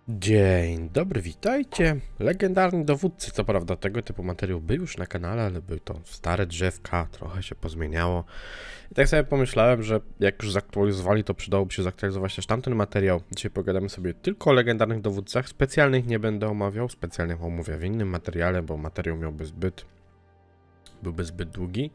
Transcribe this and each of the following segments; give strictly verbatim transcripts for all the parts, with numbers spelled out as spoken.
Dzień dobry, witajcie. Legendarni dowódcy, co prawda tego typu materiał był już na kanale, ale były to stare drzewka, trochę się pozmieniało. I tak sobie pomyślałem, że jak już zaktualizowali, to przydałoby się zaktualizować też tamten materiał. Dzisiaj pogadamy sobie tylko o legendarnych dowódcach, specjalnych nie będę omawiał, specjalnych omówię w innym materiale, bo materiał miałby zbyt... byłby zbyt długi.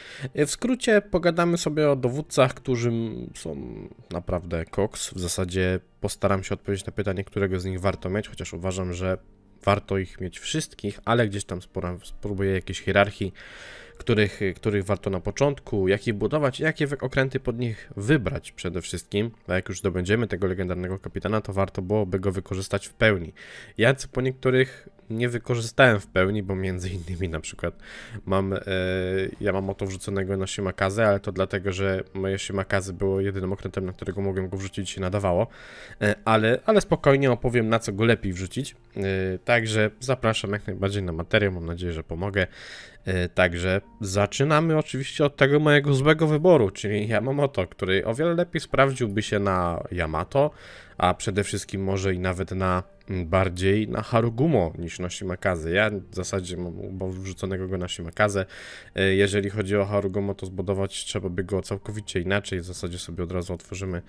W skrócie pogadamy sobie o dowódcach, którzy są naprawdę koks. W zasadzie postaram się odpowiedzieć na pytanie, którego z nich warto mieć, chociaż uważam, że warto ich mieć wszystkich, ale gdzieś tam spróbuję jakiejś hierarchii, których, których warto na początku, jak je budować, jakie okręty pod nich wybrać przede wszystkim. A jak już zdobędziemy tego legendarnego kapitana, to warto byłoby go wykorzystać w pełni. Ja po niektórych nie wykorzystałem w pełni, bo między innymi na przykład mam, e, ja mam oto wrzuconego na Shimakaze, ale to dlatego, że moje Shimakaze było jedynym okrętem, na którego mogłem go wrzucić i się nadawało, e, ale, ale spokojnie opowiem, na co go lepiej wrzucić, e, także zapraszam jak najbardziej na materiał, mam nadzieję, że pomogę. e, także zaczynamy oczywiście od tego mojego złego wyboru, czyli Yamamoto, który o wiele lepiej sprawdziłby się na Yamato, a przede wszystkim może i nawet na bardziej na Harugumo niż na Shimakaze. Ja w zasadzie mam wrzuconego go na Shimakaze. Jeżeli chodzi o Harugumo, to zbudować trzeba by go całkowicie inaczej. W zasadzie sobie od razu otworzymy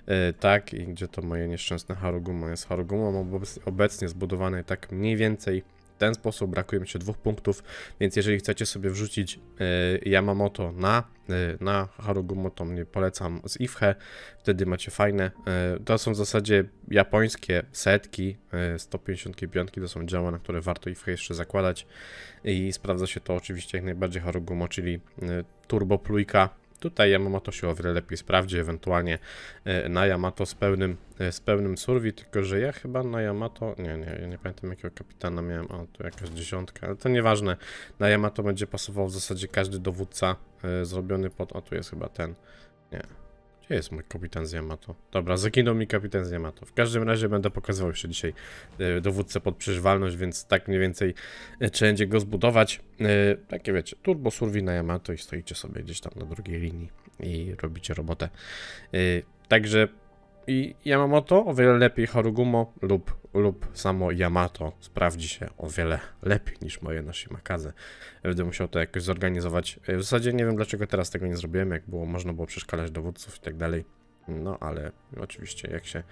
tak, i gdzie to moje nieszczęsne Harugumo jest. Harugumo mam obecnie zbudowane tak mniej więcej w ten sposób, brakuje mi się dwóch punktów, więc jeżeli chcecie sobie wrzucić y, Yamamoto na, y, na Harugumo, to mnie polecam z Ifhe, wtedy macie fajne, y, to są w zasadzie japońskie setki, y, sto pięćdziesiąt pięć, to są działa, na które warto Ifhe jeszcze zakładać i sprawdza się to oczywiście jak najbardziej Harugumo, czyli y, turbo plujka. Tutaj Yamamoto się o wiele lepiej sprawdzi, ewentualnie na Yamato z pełnym, z pełnym survi, tylko że ja chyba na Yamato, nie, nie, ja nie pamiętam jakiego kapitana miałem, o, tu jakaś dziesiątka, ale to nieważne, na Yamato będzie pasował w zasadzie każdy dowódca y, zrobiony pod, o tu jest chyba ten, nie, gdzie jest mój kapitan z Yamato? Dobra, zaginął mi kapitan z Yamato. W każdym razie będę pokazywał jeszcze dzisiaj y, dowódcę pod przeżywalność, więc tak mniej więcej y, trzeba będzie go zbudować. Y, takie wiecie, turbo survi na Yamato i stoicie sobie gdzieś tam na drugiej linii i robicie robotę. Y, także i Yamamoto o wiele lepiej Harugumo lub, lub samo Yamato sprawdzi się o wiele lepiej niż moje na Shimakaze. Będę musiał to jakoś zorganizować. W zasadzie nie wiem, dlaczego teraz tego nie zrobiłem, jak było, można było przeszkalać dowódców i tak dalej. No ale oczywiście jak się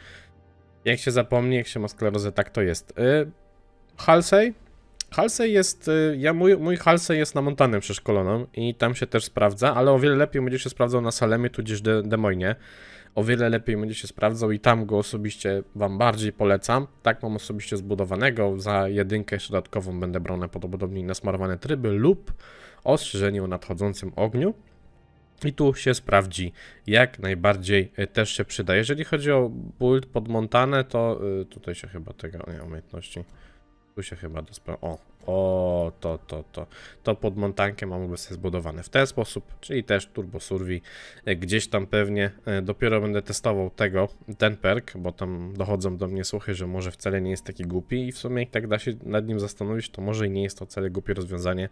jak się zapomni, jak się ma sklerozę, tak to jest. Yy, Halsey? Halsey jest, yy, ja, mój, mój Halsey jest na Montanę przeszkoloną i tam się też sprawdza, ale o wiele lepiej będzie się sprawdzał na Salemie tudzież De, Demoinie. O wiele lepiej będzie się sprawdzał i tam go osobiście wam bardziej polecam. Tak mam osobiście zbudowanego. Za jedynkę jeszcze dodatkową będę brał najprawdopodobniej nasmarowane tryby lub ostrzeżenie o nadchodzącym ogniu. I tu się sprawdzi jak najbardziej, też się przyda. Jeżeli chodzi o build pod Montanę, to y, tutaj się chyba tego, nie, umiejętności. Tu się chyba dospra... O, o, to, to, to. To pod montankę mam obecnie zbudowane w ten sposób, czyli też turbo survi. Gdzieś tam pewnie dopiero będę testował tego, ten perk, bo tam dochodzą do mnie słuchy, że może wcale nie jest taki głupi i w sumie jak tak da się nad nim zastanowić, to może i nie jest to wcale głupie rozwiązanie,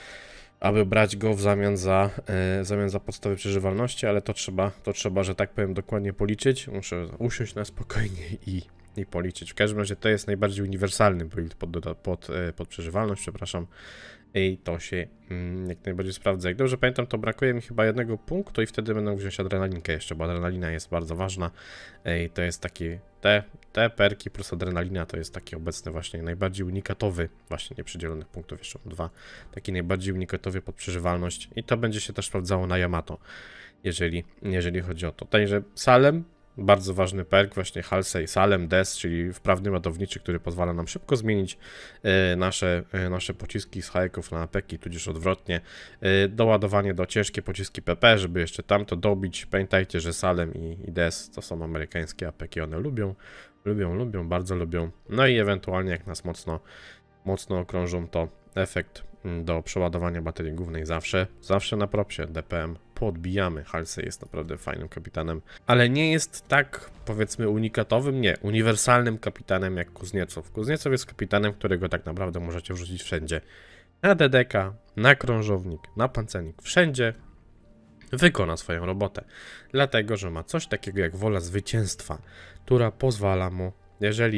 aby brać go w zamian za, e, w zamian za podstawy przeżywalności, ale to trzeba, to trzeba, że tak powiem, dokładnie policzyć. Muszę usiąść na spokojnie i i policzyć. W każdym razie to jest najbardziej uniwersalny build pod, pod, pod przeżywalność, przepraszam. I to się mm, jak najbardziej sprawdza. Jak dobrze pamiętam, to brakuje mi chyba jednego punktu i wtedy będę wziąć adrenalinkę jeszcze, bo adrenalina jest bardzo ważna. I to jest taki, te, te perki plus adrenalina to jest taki obecny właśnie najbardziej unikatowy, właśnie nieprzydzielonych punktów, jeszcze mam dwa, taki najbardziej unikatowy pod przeżywalność i to będzie się też sprawdzało na Yamato, jeżeli, jeżeli chodzi o to. Także Salem, bardzo ważny perk, właśnie Halsey, Salem, Des, czyli wprawny ładowniczy, który pozwala nam szybko zmienić e, nasze, e, nasze pociski z hajków na apeki, tudzież odwrotnie. E, doładowanie do ciężkie pociski P P, żeby jeszcze tamto dobić. Pamiętajcie, że Salem i, i Des to są amerykańskie apeki, one lubią, lubią, lubią, bardzo lubią. No i ewentualnie jak nas mocno, mocno okrążą, to efekt do przeładowania baterii głównej zawsze, zawsze na propsie, D P M podbijamy. Halsey jest naprawdę fajnym kapitanem, ale nie jest tak, powiedzmy, unikatowym, nie, uniwersalnym kapitanem jak Kuzniecow. Kuzniecow jest kapitanem, którego tak naprawdę możecie wrzucić wszędzie. Na D D K, na krążownik, na pancernik, wszędzie wykona swoją robotę. Dlatego, że ma coś takiego jak wola zwycięstwa, która pozwala mu, jeżeli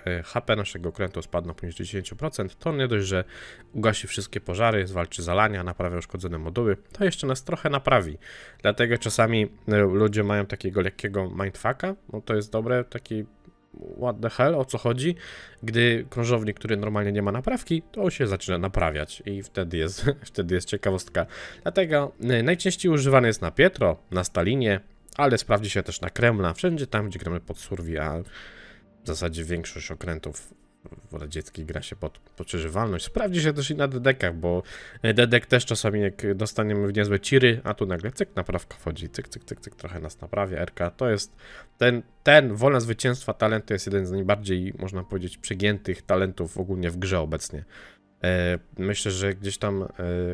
H P naszego okrętu spadną poniżej dziesięć procent, to nie dość, że ugasi wszystkie pożary, zwalczy zalania, naprawia uszkodzone moduły, to jeszcze nas trochę naprawi. Dlatego czasami ludzie mają takiego lekkiego mindfucka, no to jest dobre, taki what the hell, o co chodzi, gdy krążownik, który normalnie nie ma naprawki, to się zaczyna naprawiać i wtedy jest, wtedy jest ciekawostka. Dlatego najczęściej używany jest na Pietro, na Stalinie, ale sprawdzi się też na Kremla, wszędzie tam, gdzie gramy pod Survey, a w zasadzie większość okrętów radzieckich gra się pod, pod przeżywalność. Sprawdzi się też i na dedekach, bo dedek też czasami jak dostaniemy w niezłe ciry, a tu nagle cyk, naprawka wchodzi, cyk, cyk, cyk, cyk, trochę nas naprawia, R K. To jest ten, ten wolna zwycięstwa talent to jest jeden z najbardziej, można powiedzieć, przegiętych talentów ogólnie w grze obecnie. E, myślę, że gdzieś tam, e,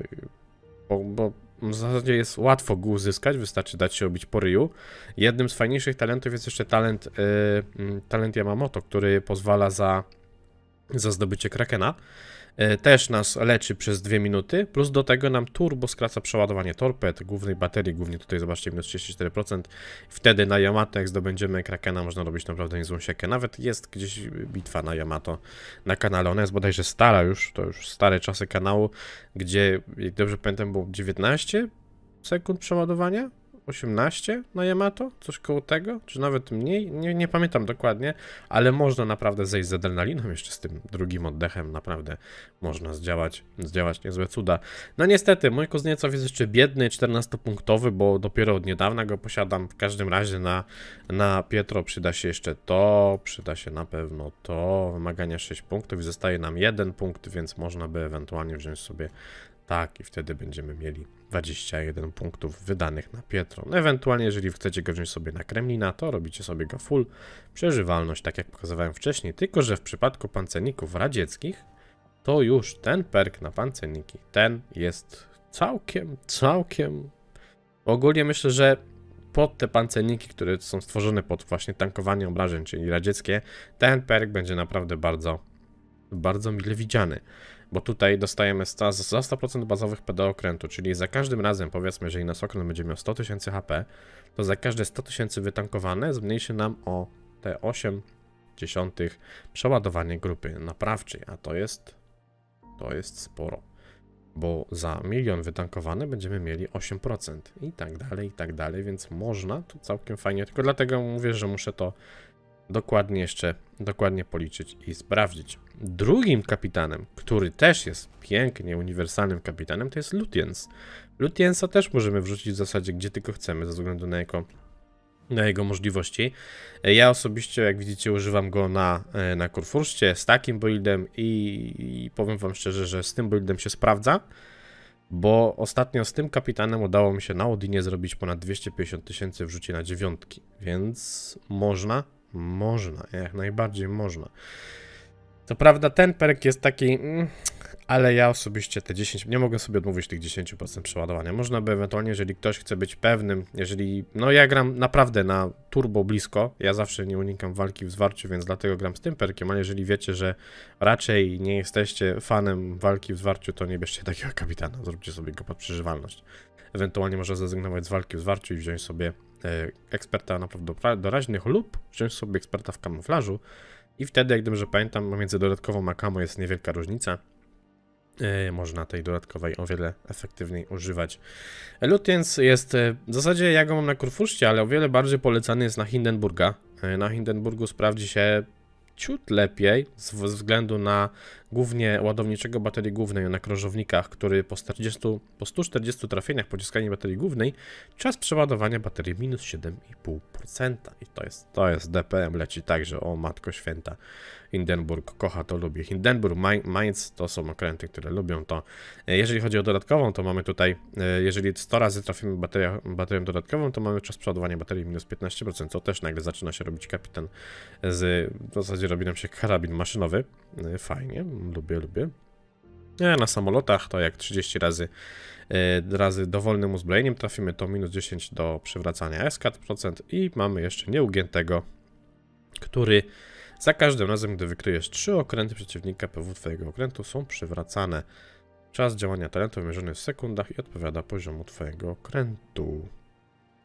bo, bo w zasadzie jest łatwo go uzyskać, wystarczy dać się robić po ryju. Jednym z fajniejszych talentów jest jeszcze talent, e, talent Yamamoto, który pozwala za za zdobycie Krakena, też nas leczy przez dwie minuty, plus do tego nam turbo skraca przeładowanie torped, głównej baterii, głównie tutaj zobaczcie minus trzydzieści cztery procent, wtedy na Yamato jak zdobędziemy Krakena można robić naprawdę niezłą siekę, nawet jest gdzieś bitwa na Yamato na kanale, ona jest bodajże stara już, to już stare czasy kanału, gdzie, jak dobrze pamiętam, było dziewiętnaście sekund przeładowania, osiemnaście na Yamato, coś koło tego, czy nawet mniej, nie, nie pamiętam dokładnie, ale można naprawdę zejść z adrenaliną, jeszcze z tym drugim oddechem, naprawdę można zdziałać, zdziałać niezłe cuda. No niestety, mój Kuzniecow jest jeszcze biedny, czternastopunktowy, bo dopiero od niedawna go posiadam, w każdym razie na, na Pietro przyda się jeszcze to, przyda się na pewno to, wymagania sześć punktów i zostaje nam jeden punkt, więc można by ewentualnie wziąć sobie tak i wtedy będziemy mieli dwadzieścia jeden punktów wydanych na Pietro. No, ewentualnie, jeżeli chcecie go wziąć sobie na Kremlina, to robicie sobie go full przeżywalność, tak jak pokazywałem wcześniej, tylko że w przypadku pancerników radzieckich, to już ten perk na pancerniki, ten jest całkiem, całkiem... Ogólnie myślę, że pod te pancerniki, które są stworzone pod właśnie tankowanie obrażeń, czyli radzieckie, ten perk będzie naprawdę bardzo, bardzo mile widziany. Bo tutaj dostajemy za sto procent bazowych P D okrętu, czyli za każdym razem, powiedzmy, jeżeli nasz okręt będzie miał sto tysięcy H P, to za każde sto tysięcy wytankowane zmniejszy nam o te osiem dziesiątych przeładowanie grupy naprawczej, a to jest, to jest sporo, bo za milion wytankowane będziemy mieli osiem procent i tak dalej, i tak dalej, więc można to całkiem fajnie, tylko dlatego mówię, że muszę to dokładnie jeszcze, dokładnie policzyć i sprawdzić. Drugim kapitanem, który też jest pięknie uniwersalnym kapitanem, to jest Lutyens. Lutyensa też możemy wrzucić w zasadzie gdzie tylko chcemy, ze względu na jego, na jego możliwości. Ja osobiście, jak widzicie, używam go na, na Kurfürście z takim buildem i, i powiem wam szczerze, że z tym buildem się sprawdza, bo ostatnio z tym kapitanem udało mi się na Odinie zrobić ponad dwieście pięćdziesiąt tysięcy w rzucie na dziewiątki, więc można, można, jak najbardziej można. To prawda, ten perk jest taki, mm, ale ja osobiście te dziesięć, nie mogę sobie odmówić tych dziesięć procent przeładowania. Można by ewentualnie, jeżeli ktoś chce być pewnym, jeżeli, no ja gram naprawdę na turbo blisko, ja zawsze nie unikam walki w zwarciu, więc dlatego gram z tym perkiem, ale jeżeli wiecie, że raczej nie jesteście fanem walki w zwarciu, to nie bierzcie takiego kapitana, zróbcie sobie go pod przeżywalność. Ewentualnie można zrezygnować z walki w zwarciu i wziąć sobie e, eksperta naprawdę doraźnych lub wziąć sobie eksperta w kamuflażu. I wtedy, jak dobrze pamiętam, między dodatkową a kamo jest niewielka różnica. Yy, można tej dodatkowej o wiele efektywniej używać. Lutyens jest, w zasadzie ja go mam na Kurfürście, ale o wiele bardziej polecany jest na Hindenburga. Yy, na Hindenburgu sprawdzi się ciut lepiej, z względu na głównie ładowniczego baterii głównej na krążownikach, który po, czterdziestu, po stu czterdziestu trafieniach po ciskaniu baterii głównej czas przeładowania baterii minus siedem i pół procent i to jest, to jest D P M, leci także, o matko święta. Hindenburg kocha to, lubi. Hindenburg, Mainz to są okręty, które lubią to. Jeżeli chodzi o dodatkową, to mamy tutaj, jeżeli sto razy trafimy baterią, baterią dodatkową, to mamy czas przeładowania baterii minus piętnaście procent, co też nagle zaczyna się robić kapitan z, w zasadzie robi nam się karabin maszynowy. Fajnie, lubię, lubię. A na samolotach to jak trzydzieści razy, razy dowolnym uzbrojeniem trafimy, to minus dziesięć do przywracania S K procent i mamy jeszcze nieugiętego, który za każdym razem, gdy wykryjesz trzy okręty przeciwnika, P W twojego okrętu są przywracane. Czas działania talentu wymierzony w sekundach i odpowiada poziomu twojego okrętu.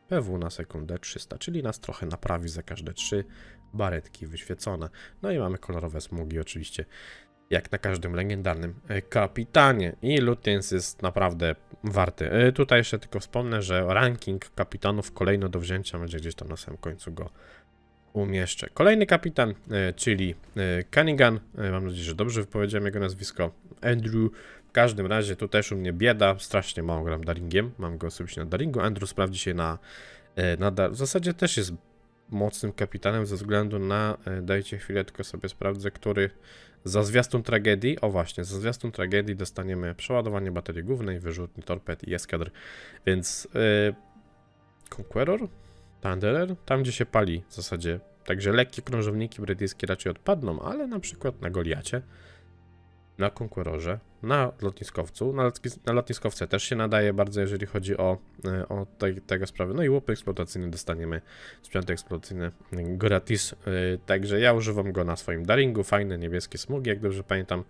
P W na sekundę trzysta, czyli nas trochę naprawi za każde trzy baretki wyświecone. No i mamy kolorowe smugi oczywiście, jak na każdym legendarnym kapitanie. I Lutyens jest naprawdę warty. Tutaj jeszcze tylko wspomnę, że ranking kapitanów kolejno do wzięcia będzie gdzieś tam na samym końcu go umieszczę. Kolejny kapitan, czyli Cunningham. Mam nadzieję, że dobrze wypowiedziałem jego nazwisko. Andrew. W każdym razie tu też u mnie bieda. Strasznie mało gram Daringiem. Mam go osobiście na Daringu. Andrew sprawdzi się na, na dar... W zasadzie też jest mocnym kapitanem ze względu na... Dajcie chwilę, tylko sobie sprawdzę, który... Za zwiastun tragedii, o właśnie, za zwiastun tragedii dostaniemy przeładowanie baterii głównej, wyrzutni torped i eskadr, więc yy, Conqueror, Thunderer, tam gdzie się pali w zasadzie, także lekkie krążowniki brytyjskie raczej odpadną, ale na przykład na Goliacie, na Conquerorze, na lotniskowcu, na, lotnis na lotniskowce też się nadaje bardzo, jeżeli chodzi o, yy, o te, tego sprawy, no i łupy eksploatacyjne dostaniemy, sprzęty eksploatacyjne gratis, yy, także ja używam go na swoim Daringu, fajne niebieskie smugi, jak dobrze pamiętam.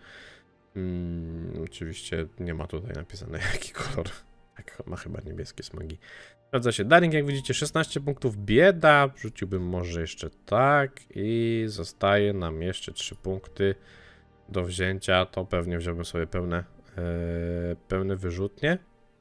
Hmm, oczywiście nie ma tutaj napisane jaki kolor, tak, ma chyba niebieskie smugi. Sprawdza się Daring, jak widzicie, szesnaście punktów, bieda, rzuciłbym może jeszcze tak i zostaje nam jeszcze trzy punkty do wzięcia, to pewnie wziąłbym sobie pełne, yy, pełne wyrzutnie,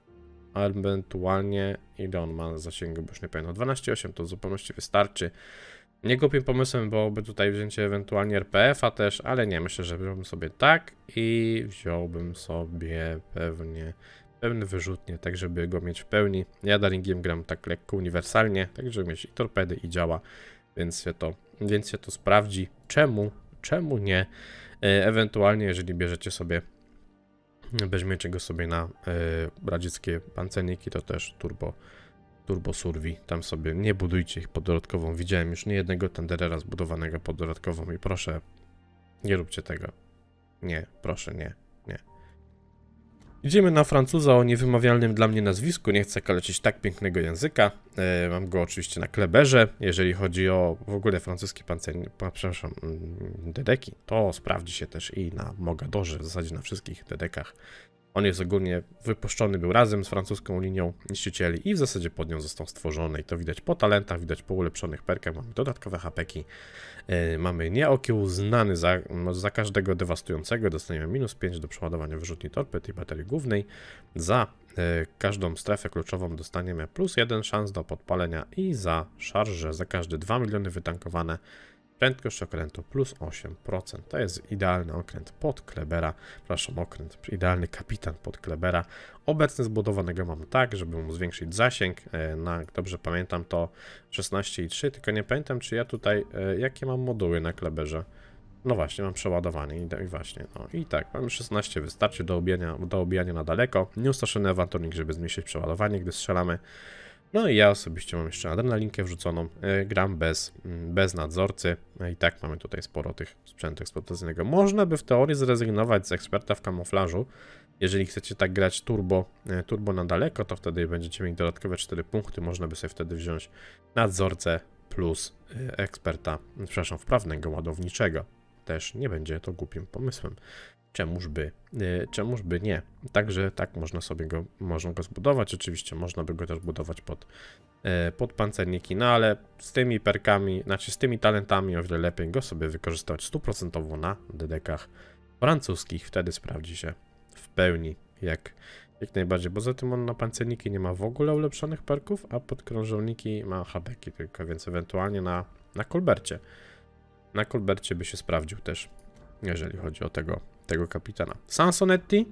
a ewentualnie ile on ma zasięgu, bo już nie pamiętam, dwanaście osiem to w zupełności wystarczy. Nie głupim pomysłem byłoby tutaj wzięcie ewentualnie R P F a też, ale nie, myślę, że wziąłbym sobie tak i wziąłbym sobie pewnie pełny wyrzutnie, tak żeby go mieć w pełni. Ja Daringiem gram tak lekko uniwersalnie, tak żeby mieć i torpedy i działa, więc się to, więc się to sprawdzi. Czemu? Czemu nie? E, ewentualnie jeżeli bierzecie sobie, weźmiecie go sobie na e, radzieckie pancerniki, to też turbo Turbo Survi, tam sobie nie budujcie ich pod dodatkową. Widziałem już nie jednego Thunderera zbudowanego pod dodatkową i proszę, nie róbcie tego. Nie, proszę, nie, nie. Idziemy na Francuza o niewymawialnym dla mnie nazwisku, nie chcę kaleczyć tak pięknego języka. E, mam go oczywiście na kleberze, jeżeli chodzi o w ogóle francuski pancernik, przepraszam, dedeki, to sprawdzi się też i na Mogadorze, w zasadzie na wszystkich dedekach. On jest ogólnie wypuszczony, był razem z francuską linią niszczycieli i w zasadzie pod nią został stworzony. I to widać po talentach, widać po ulepszonych perkach. Mamy dodatkowe hapeki. Yy, mamy nieokiełznany za, no, za każdego dewastującego. Dostaniemy minus pięć do przeładowania wyrzutni torped i baterii głównej. Za yy, każdą strefę kluczową dostaniemy plus jeden szans do podpalenia i za szarże za każde dwa miliony wytankowane. Prędkość okrętu plus osiem procent. To jest idealny okręt pod Klebera. Przepraszam, okręt, idealny kapitan pod Klebera. Obecnie zbudowanego mam tak, żeby mu zwiększyć zasięg. Na, jak dobrze pamiętam, to szesnaście i trzy, tylko nie pamiętam, czy ja tutaj, jakie mam moduły na Kleberze. No właśnie, mam przeładowanie i, i właśnie, no i tak, mamy szesnaście, wystarczy do obijania, do obijania na daleko. Nieustraszony awanturnik, żeby zmniejszyć przeładowanie, gdy strzelamy. No i ja osobiście mam jeszcze adrenalinkę wrzuconą, yy, gram bez, yy, bez nadzorcy, no i tak mamy tutaj sporo tych sprzętu eksploatacyjnego. Można by w teorii zrezygnować z eksperta w kamuflażu, jeżeli chcecie tak grać turbo, yy, turbo na daleko, to wtedy będziecie mieli dodatkowe cztery punkty, można by sobie wtedy wziąć nadzorcę plus yy, eksperta, przepraszam, wprawnego ładowniczego. Też nie będzie to głupim pomysłem. Czemuż by, yy, czemuż by nie. Także tak można sobie go, można go zbudować. Oczywiście można by go też budować pod, yy, pod pancerniki, no ale z tymi perkami, znaczy z tymi talentami o wiele lepiej go sobie wykorzystywać stuprocentowo na dedekach francuskich. Wtedy sprawdzi się w pełni jak, jak najbardziej. Poza tym on na pancerniki nie ma w ogóle ulepszonych perków, a pod krążowniki ma habeki tylko, więc ewentualnie na, na Colbercie. Na Colbercie by się sprawdził też, jeżeli chodzi o tego, tego kapitana. Sansonetti,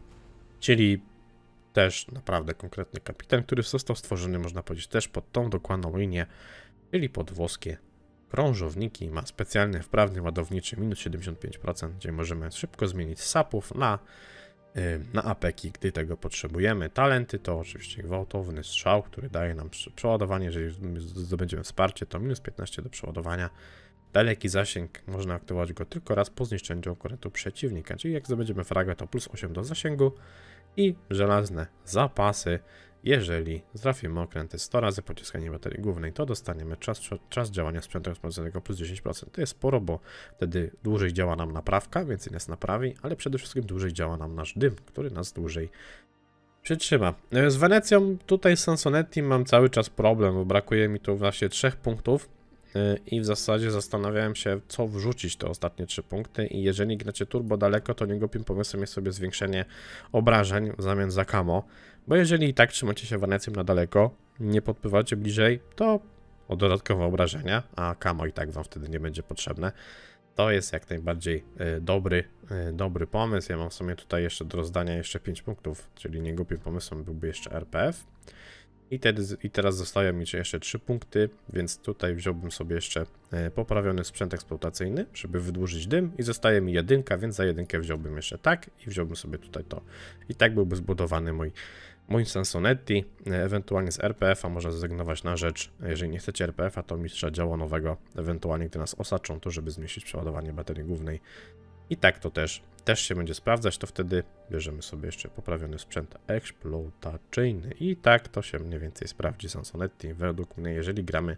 czyli też naprawdę konkretny kapitan, który został stworzony, można powiedzieć, też pod tą dokładną linię, czyli pod włoskie krążowniki. Ma specjalny wprawny ładowniczy minus siedemdziesiąt pięć procent, gdzie możemy szybko zmienić z sapów na, yy, na apeki, gdy tego potrzebujemy. Talenty to oczywiście gwałtowny strzał, który daje nam przeładowanie, jeżeli zdobędziemy wsparcie, to minus piętnaście do przeładowania. Daleki zasięg, można aktywować go tylko raz po zniszczeniu okrętu przeciwnika, czyli jak zdobędziemy fragę, to plus osiem do zasięgu i żelazne zapasy. Jeżeli trafimy okręty sto razy pociskanie baterii głównej, to dostaniemy czas, czas działania sprzętu eksploatacyjnego plus dziesięć procent. To jest sporo, bo wtedy dłużej działa nam naprawka, więcej nas naprawi, ale przede wszystkim dłużej działa nam nasz dym, który nas dłużej przytrzyma. Z Wenecją, tutaj z Sansonetti mam cały czas problem, bo brakuje mi tu właśnie trzech punktów i w zasadzie zastanawiałem się, co wrzucić te ostatnie trzy punkty i jeżeli gracie turbo daleko, to niegłupim pomysłem jest sobie zwiększenie obrażeń w zamian za camo, bo jeżeli i tak trzymacie się Wenecją na daleko, nie podpływacie bliżej, to o dodatkowe obrażenia, a camo i tak wam wtedy nie będzie potrzebne. To jest jak najbardziej y, dobry, y, dobry pomysł. Ja mam w sumie tutaj jeszcze do rozdania jeszcze pięć punktów, czyli niegłupim pomysłem byłby jeszcze R P F. I, tedy, I teraz zostają mi jeszcze trzy punkty, więc tutaj wziąłbym sobie jeszcze y, poprawiony sprzęt eksploatacyjny, żeby wydłużyć dym i zostaje mi jedynka, więc za jedynkę wziąłbym jeszcze tak i wziąłbym sobie tutaj to. I tak byłby zbudowany mój Mój Sansonetti, ewentualnie z R P F-a można zrezygnować na rzecz, jeżeli nie chcecie R P F-a, to mistrza działonowego, ewentualnie gdy nas osaczą, to żeby zmniejszyć przeładowanie baterii głównej. I tak to też, też się będzie sprawdzać, to wtedy bierzemy sobie jeszcze poprawiony sprzęt eksploatacyjny. I tak to się mniej więcej sprawdzi Sansonetti, według mnie, jeżeli gramy,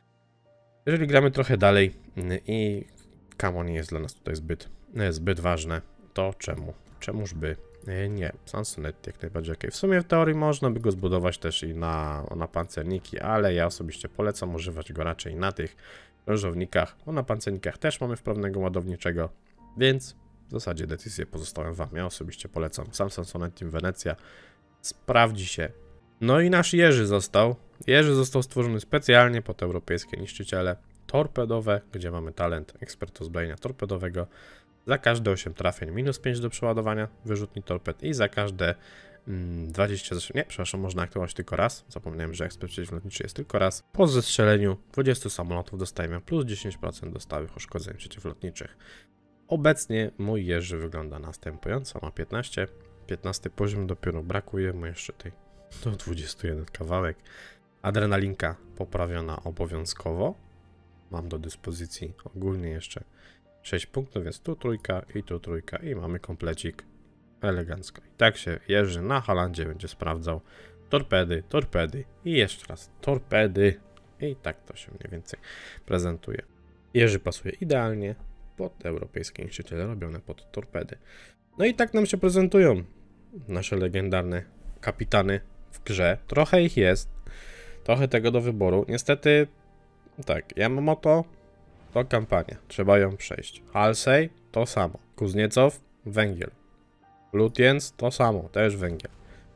jeżeli gramy trochę dalej i camo nie jest dla nas tutaj zbyt, zbyt ważne, to czemu, czemuż by nie, Sansonetti jak najbardziej ok. W sumie w teorii można by go zbudować też i na, na pancerniki, ale ja osobiście polecam używać go raczej na tych krążownikach, bo na pancernikach też mamy wprawnego ładowniczego, więc w zasadzie decyzję pozostałem wam. Ja osobiście polecam sam Sansonetti Wenecja, sprawdzi się. No i nasz Jerzy został. Jerzy został stworzony specjalnie pod europejskie niszczyciele torpedowe, gdzie mamy talent ekspert uzbrojenia torpedowego. Za każde osiem trafień minus pięć do przeładowania wyrzutni torped i za każde mm, dwadzieścia... Nie, przepraszam, można aktywować tylko raz. Zapomniałem, że ekspert przeciwlotniczy jest tylko raz. Po zestrzeleniu dwudziestu samolotów dostajemy plus dziesięć procent do stałych uszkodzeń przeciwlotniczych. Obecnie mój Jerzy wygląda następująco. Ma piętnaście. piętnasty poziom dopiero brakuje mu jeszcze tej do dwudziestu jeden kawałek. Adrenalinka poprawiona obowiązkowo. Mam do dyspozycji ogólnie jeszcze sześć punktów, więc tu trójka i tu trójka i mamy komplecik elegancko. I tak się Jerzy na Halandzie będzie sprawdzał. Torpedy, torpedy i jeszcze raz torpedy. I tak to się mniej więcej prezentuje. Jerzy pasuje idealnie pod europejskie niszczyciele robione pod torpedy. No i tak nam się prezentują nasze legendarne kapitany w grze. Trochę ich jest, trochę tego do wyboru. Niestety, tak, Yamamoto to kampania, trzeba ją przejść. Halsey to samo. Kuzniecow węgiel. Lutyens to samo, też węgiel.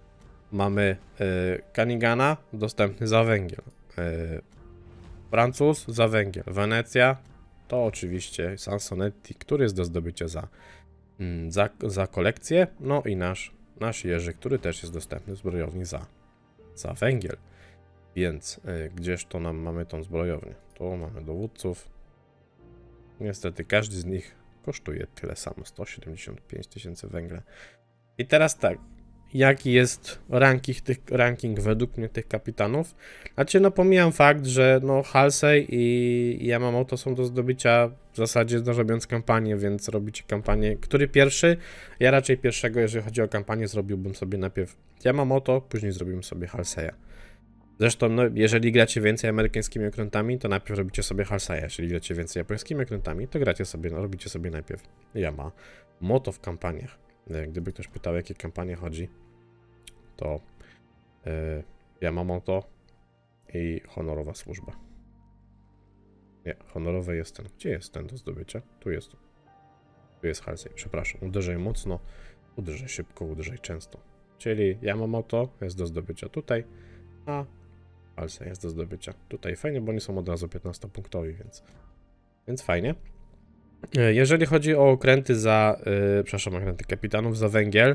Mamy y, Kanigana dostępny za węgiel. Y, Francuz za węgiel. Wenecja to oczywiście Sansonetti, który jest do zdobycia za, mm, za, za kolekcję. No i nasz, nasz Jerzy, który też jest dostępny w zbrojowni za, za węgiel. Więc y, gdzież to nam mamy tą zbrojownię? Tu mamy dowódców. Niestety każdy z nich kosztuje tyle samo, sto siedemdziesiąt pięć tysięcy węgla. I teraz tak, jaki jest ranking, tych, ranking według mnie tych kapitanów? Znaczy, no pomijam fakt, że no Halsey i Yamamoto są do zdobycia w zasadzie no, robiąc kampanię, więc robicie kampanię. Który pierwszy? Ja raczej pierwszego, jeżeli chodzi o kampanię, zrobiłbym sobie najpierw Yamamoto, później zrobiłbym sobie Halseya. Zresztą, no, jeżeli gracie więcej amerykańskimi okrętami, to najpierw robicie sobie Halseya. Jeżeli gracie więcej japońskimi okrętami, to gracie sobie, no, robicie sobie najpierw Yamamoto w kampaniach. Gdyby ktoś pytał, jakie kampanie chodzi, to yy, Yamamoto i honorowa służba. Nie, honorowy jest ten. Gdzie jest ten do zdobycia? Tu jest. Tu jest Halsey. Przepraszam. Uderzaj mocno, uderzaj szybko, uderzaj często. Czyli Yamamoto jest do zdobycia tutaj, a Halsey jest do zdobycia tutaj. Fajnie, bo oni są od razu piętnastopunktowi, więc, więc fajnie. Jeżeli chodzi o okręty za, yy, przepraszam, okręty kapitanów za węgiel,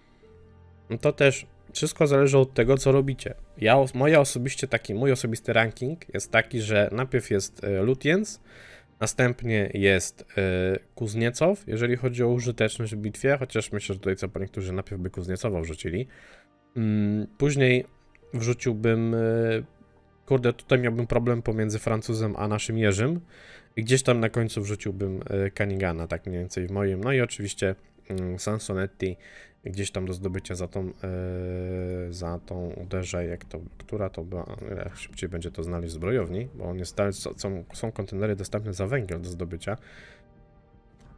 to też wszystko zależy od tego, co robicie. Ja, moja osobiście taki, mój osobisty ranking jest taki, że najpierw jest y, Lutyens, następnie jest y, Kuzniecow, jeżeli chodzi o użyteczność w bitwie, chociaż myślę, że tutaj co po niektórzy najpierw by Kuzniecowa wrzucili. Mm, później wrzuciłbym, y, kurde, tutaj miałbym problem pomiędzy Francuzem a naszym Jerzym. I gdzieś tam na końcu wrzuciłbym y, Kanigana, tak mniej więcej w moim. No i oczywiście y, Sansonetti gdzieś tam do zdobycia za tą, y, za tą uderzę, jak to, która to była, jak szybciej będzie to znaleźć w zbrojowni, bo on jest, są, są kontenery dostępne za węgiel do zdobycia.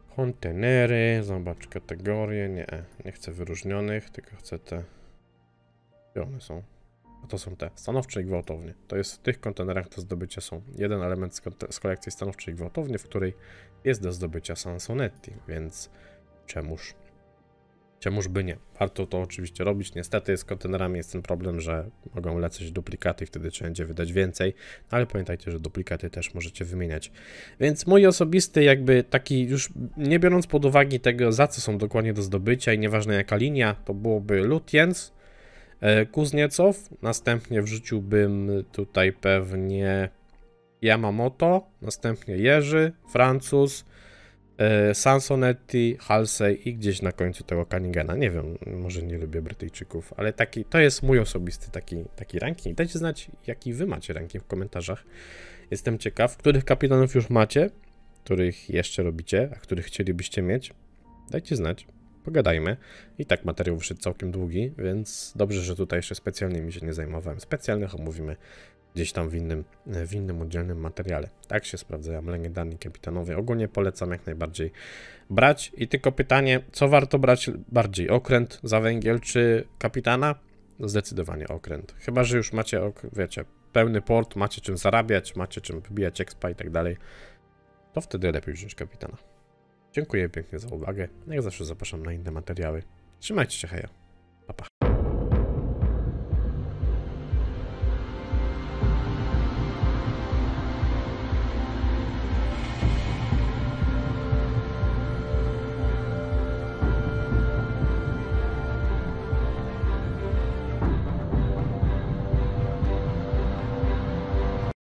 Kontenery, zobacz kategorie, nie, nie chcę wyróżnionych, tylko chcę te Gdzie one są? A to są te, stanowcze i gwałtownie. To jest w tych kontenerach do zdobycia są jeden element z, z kolekcji stanowczej i gwałtownie, w której jest do zdobycia Sansonetti, więc czemuż, czemuż by nie. Warto to oczywiście robić. Niestety z kontenerami jest ten problem, że mogą lecieć duplikaty i wtedy trzeba będzie wydać więcej, no ale pamiętajcie, że duplikaty też możecie wymieniać. Więc mój osobisty jakby taki, już nie biorąc pod uwagę tego, za co są dokładnie do zdobycia i nieważne jaka linia, to byłoby Lutyens, Kuzniecow, następnie wrzuciłbym tutaj pewnie Yamamoto, następnie Jerzy, Francuz, Sansonetti, Halsey i gdzieś na końcu tego Cunningena. Nie wiem, może nie lubię Brytyjczyków, ale taki, to jest mój osobisty taki, taki ranking. Dajcie znać, jaki wy macie ranking w komentarzach. Jestem ciekaw, których kapitanów już macie, których jeszcze robicie, a których chcielibyście mieć. Dajcie znać. Pogadajmy. I tak materiał wyszedł całkiem długi, więc dobrze, że tutaj jeszcze specjalnymi się nie zajmowałem. Specjalnych omówimy gdzieś tam w innym, w innym oddzielnym materiale. Tak się sprawdzają legendarni kapitanowie. Ogólnie polecam jak najbardziej brać. I tylko pytanie, co warto brać bardziej? Okręt za węgiel czy kapitana? Zdecydowanie okręt. Chyba że już macie, wiecie, pełny port, macie czym zarabiać, macie czym wybijać expa i tak dalej, to wtedy lepiej wziąć kapitana. Dziękuję pięknie za uwagę. Jak zawsze zapraszam na inne materiały. Trzymajcie się, heja. Pa, pa.